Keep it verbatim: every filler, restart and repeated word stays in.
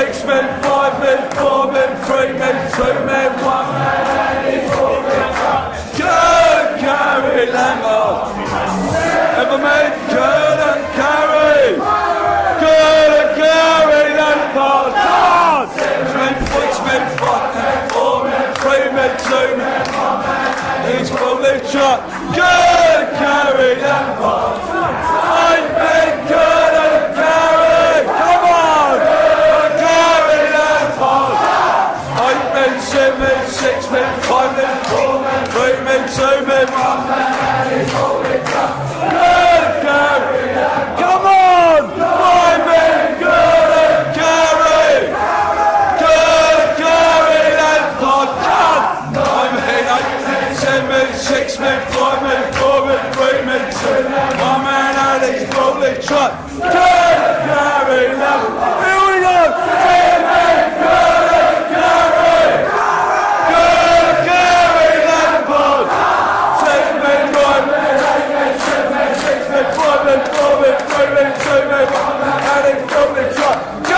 six men, five men, four men, three men, two men, one man. Good Gary Lampard. Everman, good and Gary. Good Gary Lampard. God. Six men, six men, five men, four men, three men, two men, one man. He's fully shot. Good Gary Lampard. Eight men, good and Gary. Come on. Good Gary Lampard. Eight men, seven men, six men, five men, four men, three men, two men, one man. He's fully shot. Good Gary. Come on. Five men, good and Gary. Good Gary Lampard. Come. Nine men, eight men, seven men, six men, five men, four men, three men, two men, one man. And he's fully shot. Good Gary Lampard. Here we go. Ten men, good and Gary. Good Gary Lampard. Ten men, five men, eight men, seven men, six men, five men, four men, three men, two men, one man. And he's fully shot.